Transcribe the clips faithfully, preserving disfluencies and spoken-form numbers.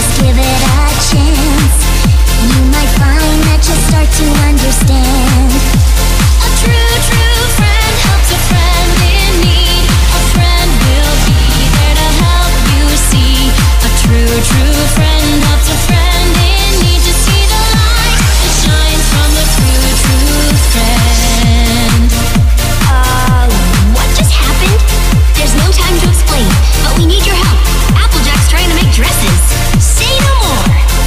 just give it a chance. You might find that you'll start to understand. A true, true friend helps a friend in need. A friend will be there to help you see. A true, true friend helps a friend in need to see the light that shines from the true, true friend. Uh, what just happened? There's no time to explain, but we need your help. Applejack's trying to make dresses. Say no more.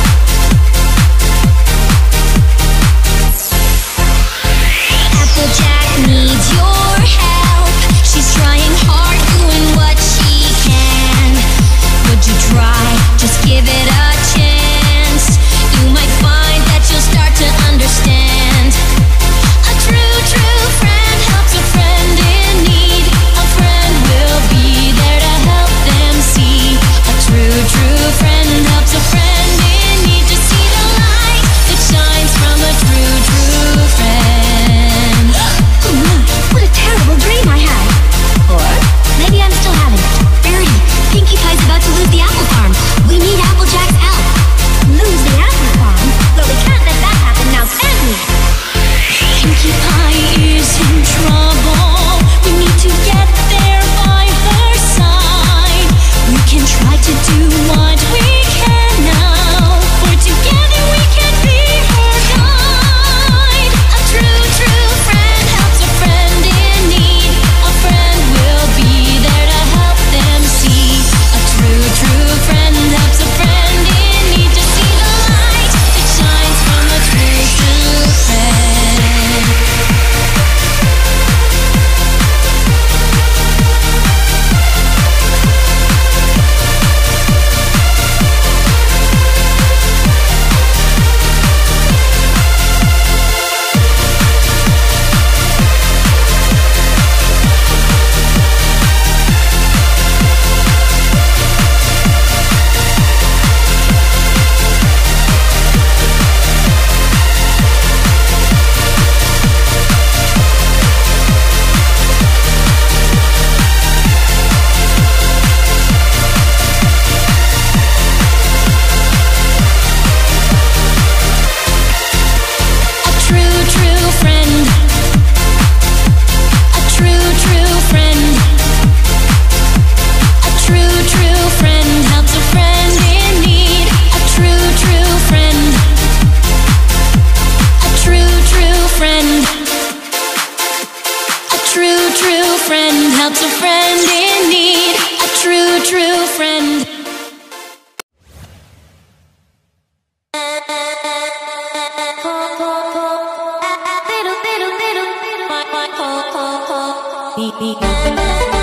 Applejack needs your help. She's trying hard, doing what she can. Would you try? Just give it a chance. You might find that you'll start to understand. A true, true friend helps a friend in need. A friend will be there to help them see. A true, true friend helps a friend in need to see the light that shines from a true, true friend. Oh my, what a terrible dream I had. Or maybe I'm still having it. Verity, Pinkie Pie's about to lose the apple farm. We need Applejack's help. Lose the apple farm? But we can't let that happen now, can we? Pinkie Pie is in trouble. We need to get there by her side. We can try to do what we can now, for together we can be her guide. A true, true friend helps a friend in need. A friend will be there to help them see. A true, true friend helps a friend in need to see the light that shines from a true, true friend. Helps a friend in need. A true, true friend. Little, little, little, little, little, little, little, little, little, little, little, little, little,